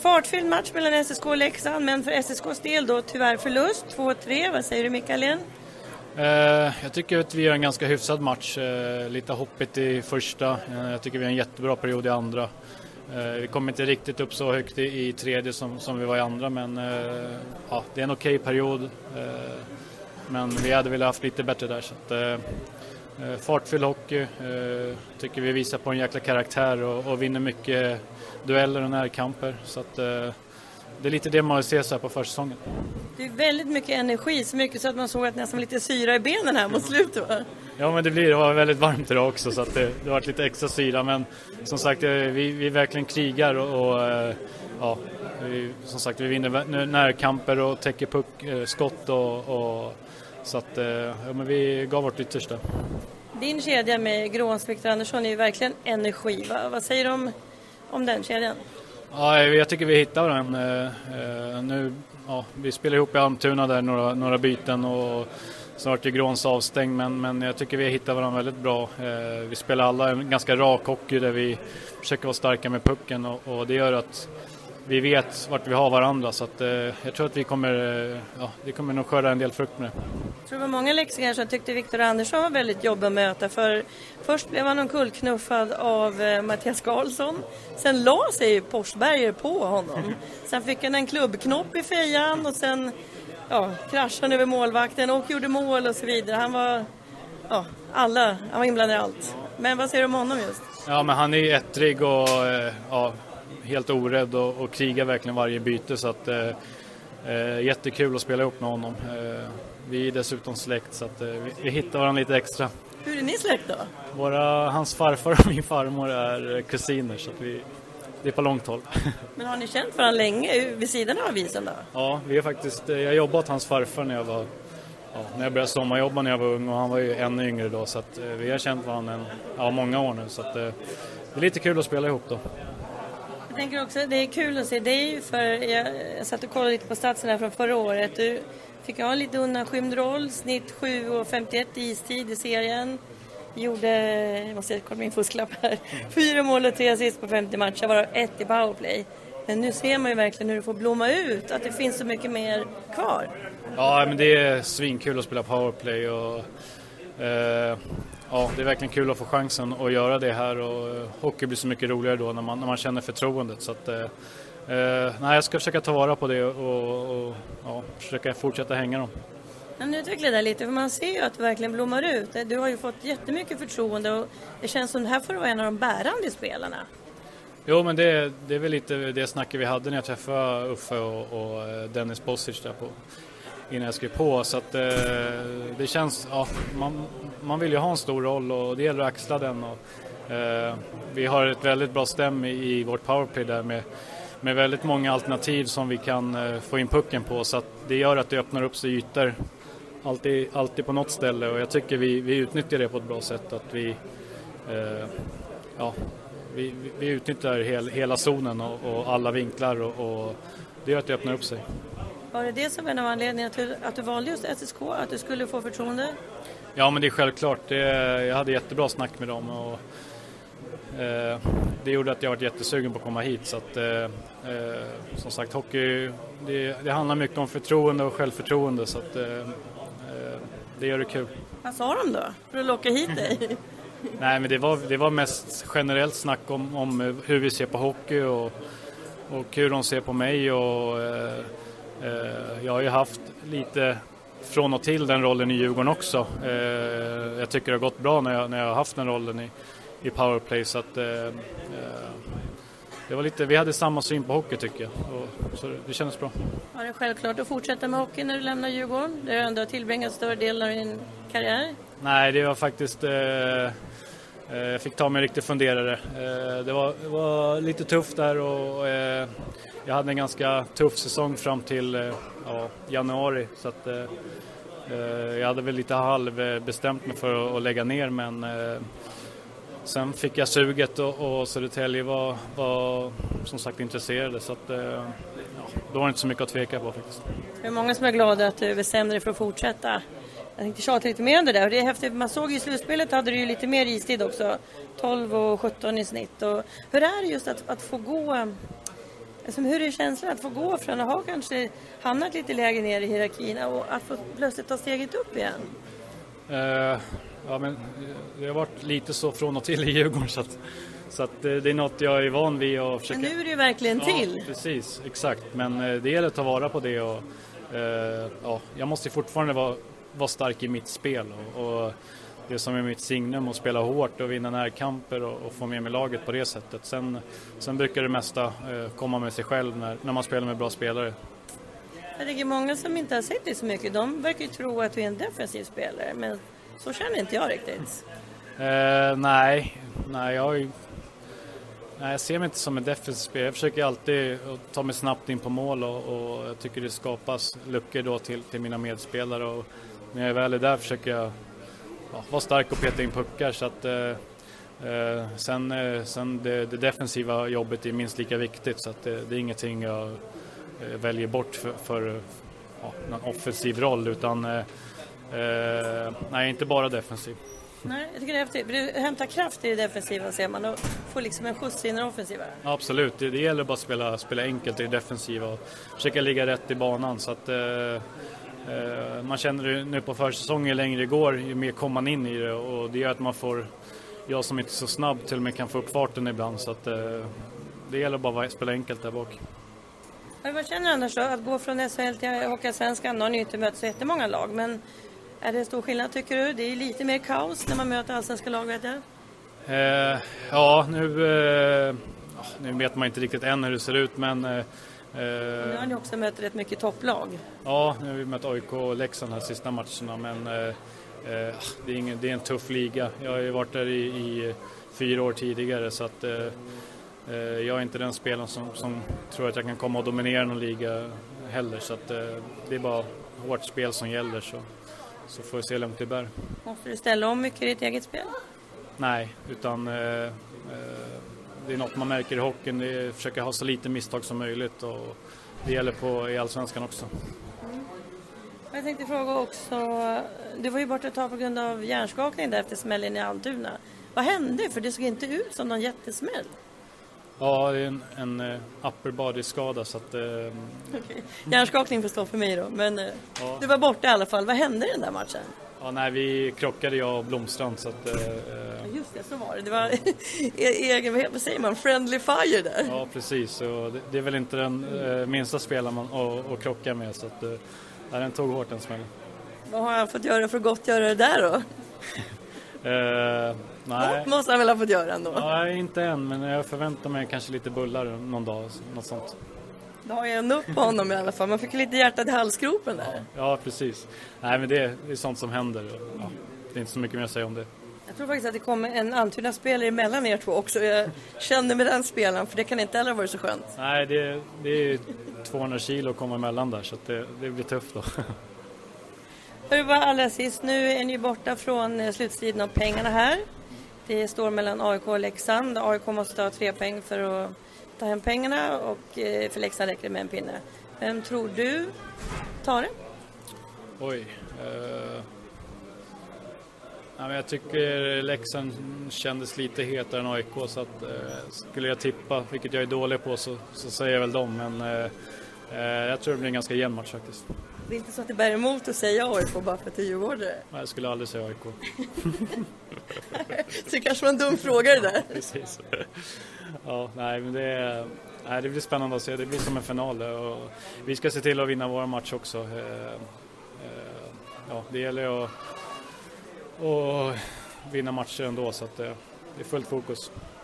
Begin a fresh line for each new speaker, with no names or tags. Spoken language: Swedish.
Fartfylld match mellan SSK och Leksand, men för SSKs del då tyvärr förlust, 2-3. Vad säger du, Mikael?
Jag tycker att vi gör en ganska hyfsad match. Lite hoppigt i första. Jag tycker vi har en jättebra period i andra. Vi kommer inte riktigt upp så högt i tredje som vi var i andra, men ja, det är en okej period. Men vi hade velat haft lite bättre där. Så att, fartfylld hockey, tycker vi visar på en jäkla karaktär och vinner mycket dueller och närkamper. Så att, det är lite det man vill se så här på försäsongen.
Det är väldigt mycket energi, så mycket så att man såg att nästan lite syra i benen här mot slutet, va?
Ja, men det var väldigt varmt idag också, så att det har varit lite extra syra. Men som sagt, vi verkligen krigar och ja, som sagt, vi vinner närkamper och täcker skott och så att ja, men vi gav vårt yttersta.
Din kedja med Gråns Victor Andersson är ju verkligen energi, va? Vad säger du om den kedjan?
Ja, jag tycker vi hittar varandra nu. Ja, vi spelar ihop i Almtuna där några byten och snart är Gråns avstängd, men jag tycker vi hittar varandra väldigt bra. Vi spelar alla en ganska rak hockey där vi försöker vara starka med pucken och det gör att vi vet vart vi har varandra, så att jag tror att vi kommer nog skörda en del frukt med det.
Jag tror det var många leksingar som tyckte Victor Andersson var väldigt jobbig att möta, för först blev han omkullknuffad av Mattias Karlsson, sen la sig Forsberger på honom, sen fick han en klubbknopp i fejan och sen kraschade han över målvakten och gjorde mål och så vidare. Han var inblandad i allt. Men vad säger du om honom just?
Ja, men han är ettrig och helt orädd och krigar verkligen varje byte, så att jättekul att spela ihop med honom. Vi är dessutom släkt, så att vi hittar varandra lite extra.
Hur är ni släkt då?
Hans farfar och min farmor är kusiner, så att det är på långt håll.
Men har ni känt varandra länge vid sidan av isen då?
Ja, vi är faktiskt, jag jobbade åt hans farfar när jag började sommarjobba när jag var ung, och han var ju ännu yngre då, så att vi har känt varandra många år nu, så att det är lite kul att spela ihop då.
Jag tänker också, det är kul att se dig, för jag satt och kollade lite på statserna från förra året. Du fick ha en lite undanskymd roll, snitt 7,51 i istid i serien. Gjorde, jag måste kolla min fusklapp här, 4 mål och 3 assist på 50 matcher, varav 1 i powerplay. Men nu ser man ju verkligen hur det får blomma ut, att det finns så mycket mer kvar.
Ja, men det är svinkul att spela powerplay och det är verkligen kul att få chansen att göra det här, och hockey blir så mycket roligare då när man känner förtroendet, så att jag ska försöka ta vara på det och försöka fortsätta hänga dem.
Men utveckla det lite, för man ser ju att det verkligen blommar ut. Du har ju fått jättemycket förtroende och det känns som det här får vara en av de bärande spelarna.
Jo, men det är väl lite det snacket vi hade när jag träffade Uffe och Dennis Bosic där innan jag skrev på, så att det känns, man vill ju ha en stor roll och det gäller att axla den, och vi har ett väldigt bra stäm i vårt powerplay där med väldigt många alternativ som vi kan få in pucken på, så att det gör att det öppnar upp sig ytor alltid på något ställe, och jag tycker vi utnyttjar det på ett bra sätt, att vi utnyttjar hela zonen och alla vinklar, och det gör att det öppnar upp sig.
Var det som en av anledningarna till att du valde just SSK, att du skulle få förtroende?
Ja, men det är självklart. Jag hade jättebra snack med dem, och det gjorde att jag var jättesugen på att komma hit. Så att, som sagt, hockey, det handlar mycket om förtroende och självförtroende, så att det gör det kul.
Vad sa de då för att locka hit dig?
Nej, men det var mest generellt snack om hur vi ser på hockey och hur de ser på mig, och jag har ju haft lite från och till den rollen i Djurgården också. Jag tycker det har gått bra när jag har haft den rollen i powerplay, så att det var lite, vi hade samma syn på hockey tycker jag, och så det kändes bra.
Var det självklart att fortsätta med hockey när du lämnar Djurgården? Där du ändå har tillbringat större delen av din karriär?
Nej, det var faktiskt jag fick ta mig en riktig funderare. Det var lite tufft där, och jag hade en ganska tuff säsong fram till januari, så att jag hade väl lite halvbestämt mig för att lägga ner, men sen fick jag suget, och Södertälje var som sagt intresserade, så att då var det inte så mycket att tveka på faktiskt.
Det är många som är glada att du bestämde dig för att fortsätta. Jag tänkte tjata lite mer om det där, och det är häftigt. Man såg i slutspelet hade du ju lite mer istid också, 12 och 17 i snitt. Och hur är det just att få gå Alltså, hur är känslan att få gå från att ha kanske hamnat lite lägre ner i hierarkin och att få plötsligt ta steget upp igen?
Ja, men det har varit lite så från och till i Djurgården så att det är något jag är van vid och försöker...
Men nu är det ju verkligen till.
Ja, precis, exakt. Men det gäller att ta vara på det och jag måste fortfarande vara stark i mitt spel och det som är mitt signum att spela hårt och vinna närkamper och få med mig laget på det sättet. Sen brukar det mesta komma med sig själv när man spelar med bra spelare.
Jag tycker många som inte har sett det så mycket, de verkar ju tro att du är en defensiv spelare, men så känner inte jag riktigt.
Nej, jag ser mig inte som en defensiv spelare. Jag försöker alltid ta mig snabbt in på mål och jag tycker det skapas luckor då till mina medspelare och när jag väl är där försöker jag vara stark och peta in puckar så att sen det defensiva jobbet är minst lika viktigt så att det är ingenting jag väljer bort för någon offensiv roll utan nej, inte bara defensiv.
Nej, jag tycker det är häftigt. Du hämtar kraft i det defensiva ser man och får liksom en skjuts in i det offensiva.
Absolut, det gäller bara att spela enkelt i det defensiva och försöka ligga rätt i banan så att man känner det nu på försäsongen ju längre det går ju mer kommer man in i det och det gör att man får, jag som inte är så snabb till och med kan få upp farten ibland så att det gäller bara att spela enkelt där bak.
Vad känner du annars då? Att gå från SHL till Hockeyallsvenskan, har ni inte mött så jättemånga lag, men är det stor skillnad tycker du? Det är lite mer kaos när man möter allsvenska lag, vet jag.
Ja, nu vet man inte riktigt än hur det ser ut, men...
Nu har ni också mött rätt mycket topplag.
Ja, nu har vi mött AIK och Leksand här sista matcherna, men det är en tuff liga. Jag har ju varit där i 4 år tidigare, så att jag är inte den spelaren som tror att jag kan komma och dominera någon liga heller, så att det är bara hårt spel som gäller, så får vi se hur långt det bär.
Måste du ställa om mycket i ditt eget spel?
Nej, utan det är något man märker i hockeyn. Det är att försöka ha så lite misstag som möjligt och det gäller i Allsvenskan också.
Jag tänkte fråga också, du var ju borta ett tag på grund av hjärnskakning där efter smällen i Almtuna. Vad hände? För det såg inte ut som någon jättesmäll.
Ja, det är en upper body-skada så att...
Okay. Hjärnskakning förstår för mig då, men
ja.
Du var borta i alla fall. Vad hände i den där matchen?
Ja, nej, vi krockade jag och Blomstrand så att...
Just det, så var det. Det var egen, vad säger man, friendly fire där.
Ja, precis. Och det är väl inte den minsta spelaren att krocka med så att den tog hårt den smällen.
Vad har han fått göra för att gottgöra det där då?
Nej.
Något måste han väl ha fått göra ändå?
Nej, inte än, men jag förväntar mig kanske lite bullar någon dag, något sånt.
Då har jag en upp på honom i alla fall. Man fick lite hjärtat i halsgropen där.
Ja, precis. Nej, men det är sånt som händer. Ja, det är inte så mycket mer att säga om det.
Jag tror faktiskt att det kommer en Almtuna-spelare emellan er två också. Jag känner med den spelaren, för det kan inte heller vara så skönt.
Nej, det är 200 kilo att komma emellan där, så att det blir tufft då.
Hörru, bara allra sist, nu är ni borta från slutstriden om pengarna här. Det står mellan AIK och Leksand. AIK måste ta 3 poäng för att ta hem pengarna och för Leksand räcker det med en pinne. Vem tror du tar det?
Oj. Ja, men jag tycker Leksand kändes lite hetare än AIK, så att skulle jag tippa, vilket jag är dålig på, så säger jag väl dem. Men jag tror det blir en ganska jämn match faktiskt.
Det är inte så att det bär emot att säga AIK bara för att det är Djurgårdare.
Nej, jag skulle aldrig säga AIK.
Så det kanske var en dum fråga det där.
Precis. Ja, nej, men det blir spännande att se. Det blir som en final och vi ska se till att vinna våra match också. Ja, det gäller att vinna matcher ändå, så att det är fullt fokus.